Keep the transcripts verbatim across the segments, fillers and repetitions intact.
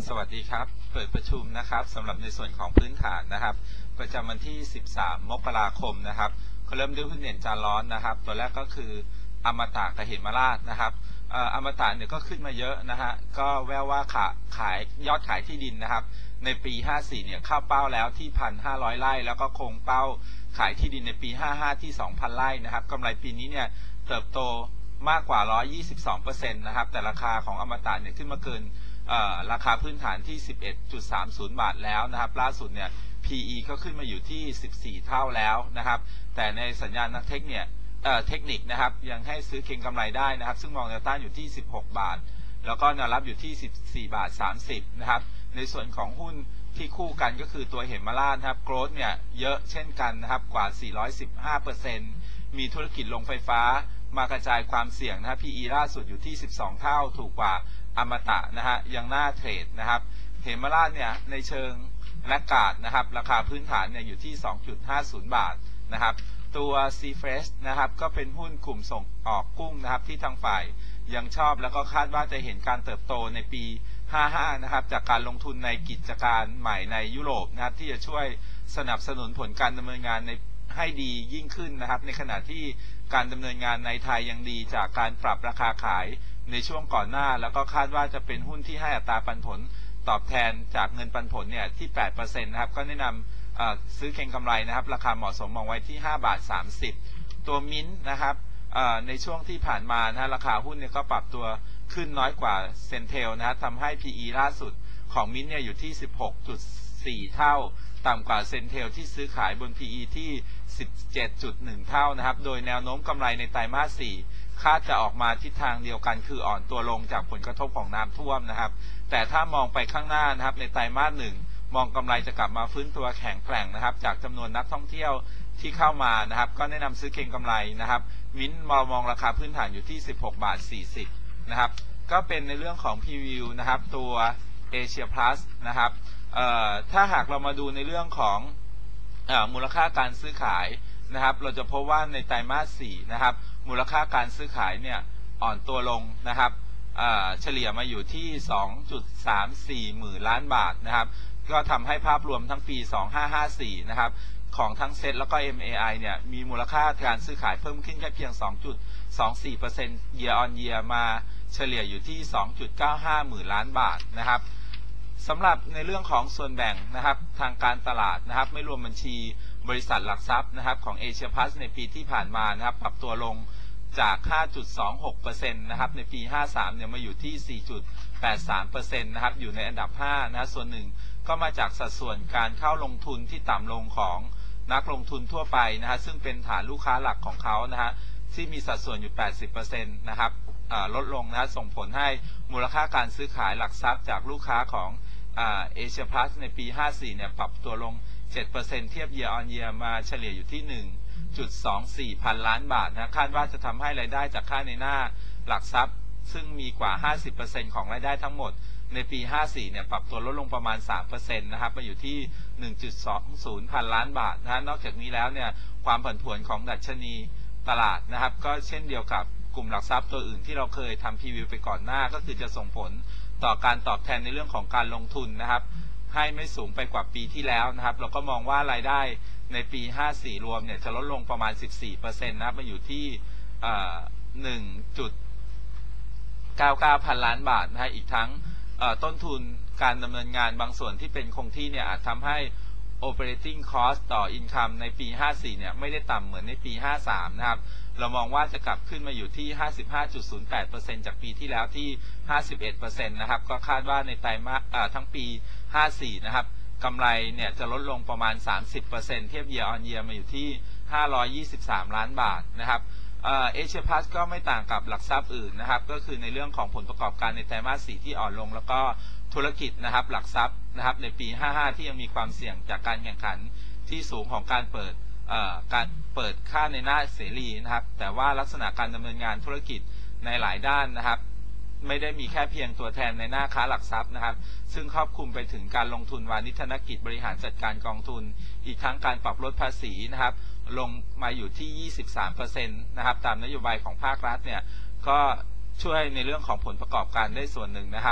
สวัสดีครับเปิดประชุมนะครับสำหรับในส่วนของพื้นฐานนะครับประจำวันที่สิบสามมกราคมนะครับก็เริ่มด้วยหุ้นเด่นจานร้อนนะครับตัวแรกก็คืออมตะกับเหมราชนะครับอมตะเนี่ยก็ขึ้นมาเยอะนะฮะก็แววว่าขาขายยอดขายที่ดินนะครับในปีห้าสี่เนี่ยเข้าเป้าแล้วที่ หนึ่งพันห้าร้อย ไร่แล้วก็คงเป้าขายที่ดินในปีห้าห้าที่ สองพัน ไร่นะครับกำไรปีนี้เนี่ยเติบโตมากกว่า หนึ่งร้อยยี่สิบสองเปอร์เซ็นต์ นะครับแต่ราคาของอมตะเนี่ยขึ้นมาเกินราคาพื้นฐานที่ สิบเอ็ดจุดสามศูนย์ บาทแล้วนะครับล่าสุดเนี่ย พี อี ก็ขึ้นมาอยู่ที่สิบสี่เท่าแล้วนะครับแต่ในสัญญาณนักเทคเนี่ยเทคนิคนะครับยังให้ซื้อเก็งกำไรได้นะครับซึ่งมองแนวต้านอยู่ที่สิบหกบาทแล้วก็แนวรับอยู่ที่สิบสี่บาทสามสิบนะครับในส่วนของหุ้นที่คู่กันก็คือตัวเหมราชนะครับโกรธเนี่ยเยอะเช่นกันนะครับกว่า สี่ร้อยสิบห้าเปอร์เซ็นต์ มีธุรกิจโรงไฟฟ้ามากระจายความเสี่ยงนะครับ พี อี ล่าสุดอยู่ที่สิบสองเท่าถูกกว่าอมตะนะฮะยังน่าเทรดนะครับเหมราชเนี่ยในเชิงแลกการ์ดนะครับราคาพื้นฐานเนี่ยอยู่ที่ สองจุดห้าศูนย์ บาทนะครับตัว ซี เฟรช นะครับก็เป็นหุ้นกลุ่มส่งออกกุ้งนะครับที่ทางฝ่ายยังชอบแล้วก็คาดว่าจะเห็นการเติบโตในปีห้าห้านะครับจากการลงทุนในกิจการใหม่ในยุโรปนะครับที่จะช่วยสนับสนุนผลการดำเนินงานในให้ดียิ่งขึ้นนะครับในขณะที่การดำเนินงานในไทยยังดีจากการปรับราคาขายในช่วงก่อนหน้าแล้วก็คาดว่าจะเป็นหุ้นที่ให้อัตราปันผลตอบแทนจากเงินปันผลเนี่ยที่ แปดเปอร์เซ็นต์ นะครับก็แนะนำซื้อเก็งกำไรนะครับราคาเหมาะสมมองไว้ที่ห้าบาทสามสิบตัวมิ้นนะครับในช่วงที่ผ่านมานะราคาหุ้นเนี่ยก็ปรับตัวขึ้นน้อยกว่าเซนเทลนะครับทำให้ พี อี ล่าสุดของมิ้นเนี่ยอยู่ที่ สิบหกจุดสี่ เท่าต่ำกว่าเซนเทลที่ซื้อขายบน พี อี ที่ สิบเจ็ดจุดหนึ่ง เท่านะครับโดยแนวโน้มกำไรในไตรมาสสี่คาดจะออกมาทิศทางเดียวกันคืออ่อนตัวลงจากผลกระทบของน้ำท่วมนะครับแต่ถ้ามองไปข้างหน้านะครับในไตรมาสหนึ่งมองกำไรจะกลับมาฟื้นตัวแข็งแกร่งนะครับจากจำนวนนักท่องเที่ยวที่เข้ามานะครับก็แนะนำซื้อเก็งกำไรนะครับมิ้นมองมองราคาพื้นฐานอยู่ที่สิบหกบาทสี่สิบนะครับก็เป็นในเรื่องของพรีวิวนะครับตัว Asia Plus นะครับถ้าหากเรามาดูในเรื่องของมูลค่าการซื้อขายนะครับเราจะพบว่าในไตรมาสสี่นะครับมูลค่าการซื้อขายเนี่ยอ่อนตัวลงนะครับเฉลี่ยมาอยู่ที่ สองจุดสามสี่หมื่นล้านบาทนะครับก็ทำให้ภาพรวมทั้งปีสองพันห้าร้อยห้าสิบสี่นะครับของทั้งเซ็ตแล้วก็ เอ็ม เอ ไอ เนี่ยมีมูลค่าการซื้อขายเพิ่มขึ้นแค่เพียง สองจุดสองสี่เปอร์เซ็นต์ year on year มาเฉลี่ยอยู่ที่ สองจุดเก้าห้าหมื่นล้านบาทนะครับสำหรับในเรื่องของส่วนแบ่งนะครับทางการตลาดนะครับไม่รวมบัญชีบริษัทหลักทรัพย์นะครับของ Asia Plus ในปีที่ผ่านมานะครับปรับตัวลงจาก ห้าจุดสองหกเปอร์เซ็นต์ นะครับในปีห้าสามเนี่ยมาอยู่ที่ สี่จุดแปดสามเปอร์เซ็นต์ นะครับอยู่ในอันดับห้านะส่วนหนึ่งก็มาจากสัดส่วนการเข้าลงทุนที่ต่ำลงของนักลงทุนทั่วไปนะฮะซึ่งเป็นฐานลูกค้าหลักของเขานะฮะที่มีสัดส่วนอยู่ แปดสิบเปอร์เซ็นต์ นะครับลดลงนะส่งผลให้มูลค่าการซื้อขายหลักทรัพย์จากลูกค้าของเอเชียพลัสในปีห้าสี่เนี่ยปรับตัวลง เจ็ดเปอร์เซ็นต์ เทียบ year on year มาเฉลี่ยอยู่ที่ หนึ่งจุดสองสี่ พันล้านบาทนะคาดว่าจะทำให้รายได้จากค่าในหน้าหลักทรัพย์ซึ่งมีกว่า ห้าสิบเปอร์เซ็นต์ ของรายได้ทั้งหมดในปีห้าสี่เนี่ยปรับตัวลดลงประมาณ สามเปอร์เซ็นต์ นะครับมาอยู่ที่ หนึ่งจุดสองศูนย์ พันล้านบาทนะนอกจากนี้แล้วเนี่ยความผันผวนของดัชนีตลาดนะครับก็เช่นเดียวกับกลุ่มหลักทรัพย์ตัวอื่นที่เราเคยทำพรีวิวไปก่อนหน้าก็คือจะส่งผลต่อการตอบแทนในเรื่องของการลงทุนนะครับให้ไม่สูงไปกว่าปีที่แล้วนะครับเราก็มองว่ารายได้ในปีห้าสี่รวมเนี่ยจะลดลงประมาณ สิบสี่เปอร์เซ็นต์ นะครับมาอยู่ที่ หนึ่งจุดเก้าเก้า พันล้านบาทนะฮะอีกทั้งต้นทุนการดำเนินงานบางส่วนที่เป็นคงที่เนี่ยอาจทำให้ operating cost ต่อ income ในปีห้าสี่เนี่ยไม่ได้ต่ำเหมือนในปีห้าสามนะครับเรามองว่าจะกลับขึ้นมาอยู่ที่ ห้าสิบห้าจุดศูนย์แปดเปอร์เซ็นต์ จากปีที่แล้วที่ ห้าสิบเอ็ดเปอร์เซ็นต์ นะครับก็คาดว่าในไตรมาสทั้งปีห้าสี่นะครับกำไรเนี่ยจะลดลงประมาณ สามสิบเปอร์เซ็นต์ เทียบ year on year มาอยู่ที่ห้าร้อยยี่สิบสามล้านบาทนะครับเอเชียพลัสก็ไม่ต่างกับหลักทรัพย์อื่นนะครับก็คือในเรื่องของผลประกอบการในไตรมาสสี่ที่อ่อนลงแล้วก็ธุรกิจนะครับหลักทรัพย์นะครับในปีห้าห้าที่ยังมีความเสี่ยงจากการแข่งขันที่สูงของการเปิดการเปิดค่าในหน้าเสรีนะครับแต่ว่าลักษณะการดำเนินงานธุรกิจในหลายด้านนะครับไม่ได้มีแค่เพียงตัวแทนในหน้าค้าหลักทรัพย์นะครับซึ่งครอบคลุมไปถึงการลงทุนวานิชธนกิจบริหารจัดการกองทุนอีกทั้งการปรับลดภาษีนะครับลงมาอยู่ที่ ยี่สิบสามเปอร์เซ็นต์ นะครับตามนโยบายของภาครัฐเนี่ยก็ช่วยในเรื่องของผลประกอบการได้ส่วนหนึ่งนะครับ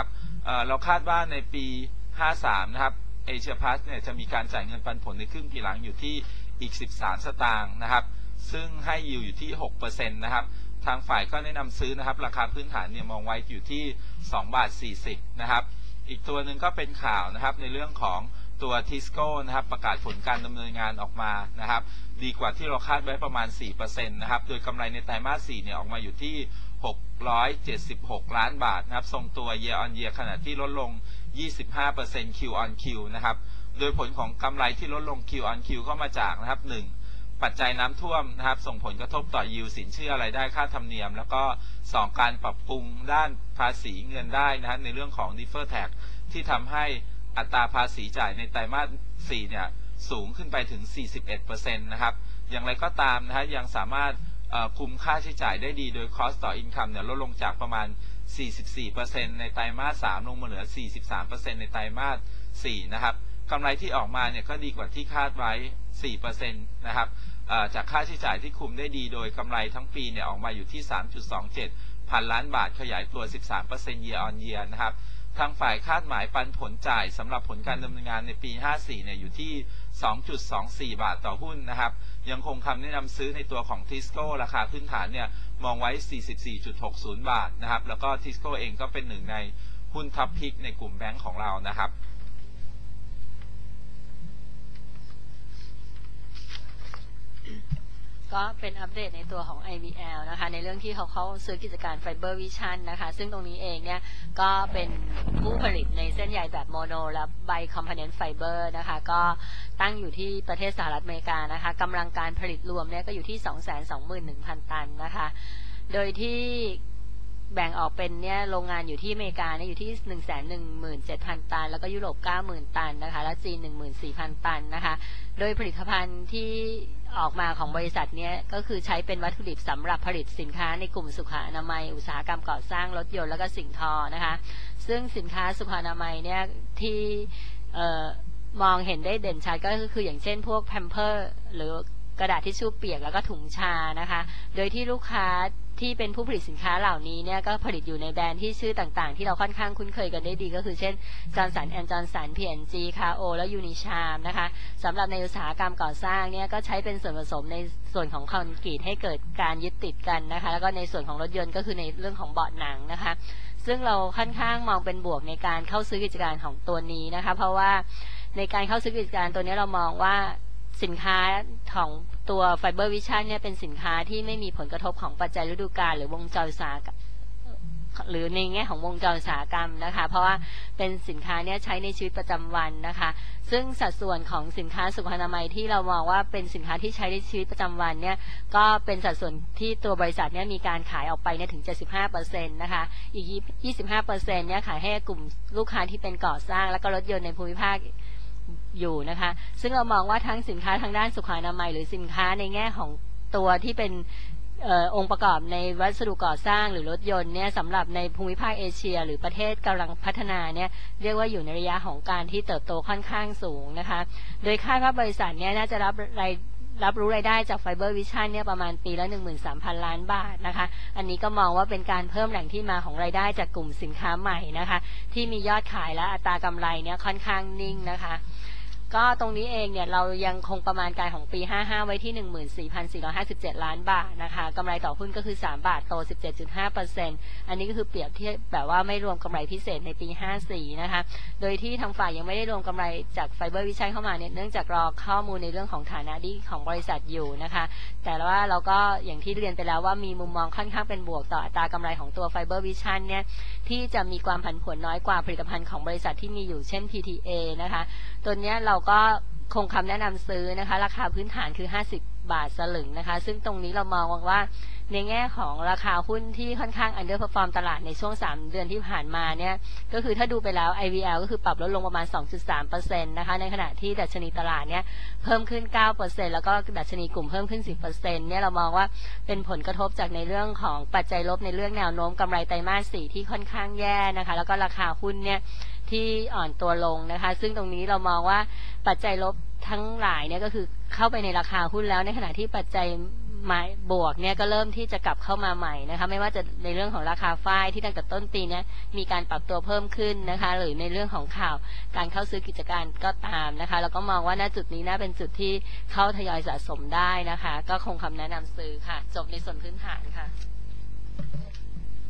เอ่อเราคาดว่าในปีห้าสามนะครับเอเชียพาสเนี่ยจะมีการจ่ายเงินปันผลในครึ่งปีหลังอยู่ที่อีกสิบสามสตางค์นะครับซึ่งให้ยิวอยู่ที่ หกเปอร์เซ็นต์ นะครับทางฝ่ายก็แนะนำซื้อนะครับราคาพื้นฐานเนี่ยมองไว้อยู่ที่สองบาทสี่สิบนะครับอีกตัวหนึ่งก็เป็นข่าวนะครับในเรื่องของตัวทิสโก้นะครับประกาศผลการดำเนินงานออกมานะครับดีกว่าที่เราคาดไว้ประมาณ สี่เปอร์เซ็นต์ นะครับโดยกำไรในไตรมาสสี่เนี่ยออกมาอยู่ที่หกร้อยเจ็ดสิบหกล้านบาทนะครับทรงตัว year on year ขณะที่ลดลง ยี่สิบห้าเปอร์เซ็นต์ Q on Q นะครับโดยผลของกำไรที่ลดลง Q on Q ก็มาจากนะครับหนึ่งปัจจัยน้ำท่วมนะครับส่งผลกระทบต่อยิวสินเชื่อรายได้ค่าธรรมเนียมแล้วก็สองการปรับปรุงด้านภาษีเงินได้นะครับในเรื่องของ defer tax ที่ทำให้อัตราภาษีจ่ายในไตรมาสสี่เนี่ยสูงขึ้นไปถึง สี่สิบเอ็ดเปอร์เซ็นต์ นะครับอย่างไรก็ตามนะฮะยังสามารถคุมค่าใช้จ่ายได้ดีโดย cost ต่อ income เนี่ยลดลงจากประมาณ สี่สิบสี่เปอร์เซ็นต์ ในไตรมาสสามลงมาเหลือ สี่สิบสามเปอร์เซ็นต์ ในไตรมาสสี่นะครับกำไรที่ออกมาเนี่ยก็ดีกว่าที่คาดไว้ สี่เปอร์เซ็นต์ นะครับจากค่าใช้จ่ายที่คุมได้ดีโดยกำไรทั้งปีเนี่ยออกมาอยู่ที่ สามจุดสองเจ็ด พันล้านบาทขยายตัว สิบสามเปอร์เซ็นต์ year on year นะครับทางฝ่ายคาดหมายปันผลจ่ายสำหรับผลการดำเนินงานในปีห้าสี่เนี่ยอยู่ที่ สองจุดสองสี่ บาทต่อหุ้นนะครับยังคงคำแนะนำซื้อในตัวของทิสโก้ราคาพื้นฐานเนี่ยมองไว้ สี่สิบสี่จุดหกศูนย์ บาทนะครับแล้วก็ทิสโก้เองก็เป็นหนึ่งในหุ้นท็อปพิกในกลุ่มแบงก์ของเรานะครับก็เป็นอัปเดตในตัวของ ไอ วี แอล นะคะในเรื่องที่เขาเข้าซื้อกิจการ Fiber Vision นะคะซึ่งตรงนี้เองเนี่ยก็เป็นผู้ผลิตในเส้นใยแบบโมโนและ Bi Component Fiber นะคะก็ตั้งอยู่ที่ประเทศสหรัฐอเมริกานะคะกำลังการผลิตรวมเนี่ยก็อยู่ที่ สองแสนสองหมื่นหนึ่งพัน ตันนะคะโดยที่แบ่งออกเป็นเนี่ยโรงงานอยู่ที่อเมริกาเนี่ยอยู่ที่ หนึ่งแสนหนึ่งหมื่นเจ็ดพัน ตันแล้วก็ยุโรป เก้าหมื่น ตันนะคะและจีน หนึ่งหมื่นสี่พัน ตันนะคะโดยผลิตภัณฑ์ที่ออกมาของบริษัทนี้ก็คือใช้เป็นวัตถุดิบสำหรับผลิตสินค้าในกลุ่มสุขอนามัยอุตสาหกรรมก่อสร้างรถยนต์แล้วก็สิ่งทอนะคะซึ่งสินค้าสุขอนามัยเนี่ยที่มองเห็นได้เด่นชัดก็คืออย่างเช่นพวกแพมเพิร์สหรือกระดาษทิชชู่เปียกแล้วก็ถุงชานะคะโดยที่ลูกค้าที่เป็นผู้ผลิตสินค้าเหล่านี้เนี่ยก็ผลิตอยู่ในแบรนด์ที่ชื่อต่างๆที่เราค่อนข้างคุ้นเคยกันได้ดีก็คือเช่น Johnson แอนด์ Johnson พี เอ็น จี คาโอ และ Unicharm นะคะสำหรับในอุตสาหกรรมก่อสร้างเนี่ยก็ใช้เป็นส่วนผสมในส่วนของคอนกรีตให้เกิดการยึดติดกันนะคะแล้วก็ในส่วนของรถยนต์ก็คือในเรื่องของเบาะหนังนะคะซึ่งเราค่อนข้างมองเป็นบวกในการเข้าซื้อกิจการของตัวนี้นะคะเพราะว่าในการเข้าซื้อกิจการตัวนี้เรามองว่าสินค้าของตัว Fiber Vision เนี่ยเป็นสินค้าที่ไม่มีผลกระทบของปัจจัยฤดูกาลหรือวงจรอุตสาหกรรมหรือในแง่ของวงจรอุตสาหกรรมนะคะเพราะว่าเป็นสินค้าเนี่ยใช้ในชีวิตประจำวันนะคะซึ่งสัดส่วนของสินค้าสุขอนามัยที่เรามองว่าเป็นสินค้าที่ใช้ในชีวิตประจำวันเนี่ยก็เป็นสัดส่วนที่ตัวบริษัทเนี่ยมีการขายออกไปเนี่ยถึง เจ็ดสิบห้าเปอร์เซ็นต์ นะคะอีก ยี่สิบห้าเปอร์เซ็นต์ เนี่ยขายให้กลุ่มลูกค้าที่เป็นก่อสร้างและก็รถยนต์ในภูมิภาคอยู่นะคะซึ่งเรามองว่าทั้งสินค้าทางด้านสุขอนามัยหรือสินค้าในแง่ของตัวที่เป็นเอ่อองค์ประกอบในวัสดุก่อสร้างหรือรถยนต์เนี่ยสำหรับในภูมิภาคเอเชียหรือประเทศกำลังพัฒนาเนี่ยเรียกว่าอยู่ในระยะของการที่เติบโตค่อนข้างสูงนะคะโดยคาดว่าบริษัทเนี่ยน่าจะรับรายรับรู้รายได้จาก Fiber Vision เนี่ยประมาณปีละ หนึ่งหมื่นสามพัน ล้านบาทนะคะอันนี้ก็มองว่าเป็นการเพิ่มแหล่งที่มาของรายได้จากกลุ่มสินค้าใหม่นะคะที่มียอดขายและอัตรากำไรเนี่ยค่อนข้างนิ่งนะคะก็ตรงนี้เองเนี่ยเรายังคงประมาณการของปีห้าสิบห้าไว้ที่ หนึ่งหมื่นสี่พันสี่ร้อยห้าสิบเจ็ด ล้านบาทนะคะกำไรต่อหุ้นก็คือสามบาทโต สิบเจ็ดจุดห้าเปอร์เซ็นต์ อันนี้ก็คือเปรียบเทียบแบบว่าไม่รวมกำไรพิเศษในปีห้าสี่นะคะโดยที่ทางฝ่ายยังไม่ได้รวมกำไรจาก Fiber Vision เข้ามาเนี่ยเนื่องจากรอข้อมูลในเรื่องของฐานะดีของบริษัทอยู่นะคะแต่ว่าเราก็อย่างที่เรียนไปแล้วว่ามีมุมมองค่อนข้างเป็นบวกต่ออัตรากำไรของตัว Fiber Vision เนี่ยที่จะมีความผันผวนน้อยกว่าผลิตภัณฑ์ของบริษัทที่มีอยู่เช่น พี ที เอ นะคะตัวนี้เราก็คงคำแนะนำซื้อนะคะราคาพื้นฐานคือห้าสิบบาทสลึงนะคะซึ่งตรงนี้เรามองว่าในแง่ของราคาหุ้นที่ค่อนข้าง underperform ตลาดในช่วงสามเดือนที่ผ่านมาเนี่ยก็คือถ้าดูไปแล้ว ไอ วี แอล ก็คือปรับลดลงประมาณ สองจุดสามเปอร์เซ็นต์ นะคะในขณะที่ดัชนีตลาดเนี่ยเพิ่มขึ้น เก้าเปอร์เซ็นต์ แล้วก็ดัชนีกลุ่มเพิ่มขึ้น สิบเปอร์เซ็นต์ เนี่ยเรามองว่าเป็นผลกระทบจากในเรื่องของปัจจัยลบในเรื่องแนวโน้มกำไรไตรมาสสี่ที่ค่อนข้างแย่นะคะแล้วก็ราคาหุ้นเนี่ยที่อ่อนตัวลงนะคะซึ่งตรงนี้เรามองว่าปัจจัยลบทั้งหลายเนี่ยก็คือเข้าไปในราคาหุ้นแล้วในขณะที่ปัจจัยไม้บวกเนี่ยก็เริ่มที่จะกลับเข้ามาใหม่นะคะไม่ว่าจะในเรื่องของราคาฝ้ายที่ตั้งแต่ต้นปีนี้มีการปรับตัวเพิ่มขึ้นนะคะหรือในเรื่องของข่าวการเข้าซื้อกิจการก็ตามนะคะแล้วก็มองว่าณจุดนี้น่าเป็นจุดที่เข้าทยอยสะสมได้นะคะก็คงคำแนะนำซื้อค่ะจบในส่วนพื้นฐานค่ะ